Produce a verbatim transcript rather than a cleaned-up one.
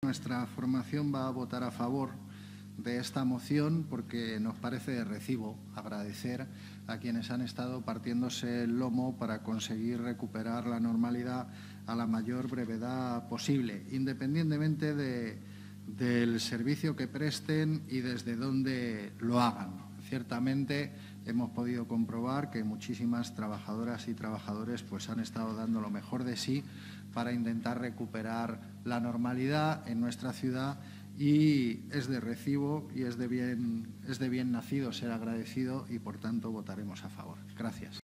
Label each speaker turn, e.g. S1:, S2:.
S1: Nuestra formación va a votar a favor de esta moción porque nos parece de recibo agradecer a quienes han estado partiéndose el lomo para conseguir recuperar la normalidad a la mayor brevedad posible, independientemente de, del servicio que presten y desde dónde lo hagan. Ciertamente hemos podido comprobar que muchísimas trabajadoras y trabajadores pues, han estado dando lo mejor de sí para intentar recuperar la normalidad en nuestra ciudad y es de recibo y es de bien, es de bien nacido ser agradecido y, por tanto, votaremos a favor. Gracias.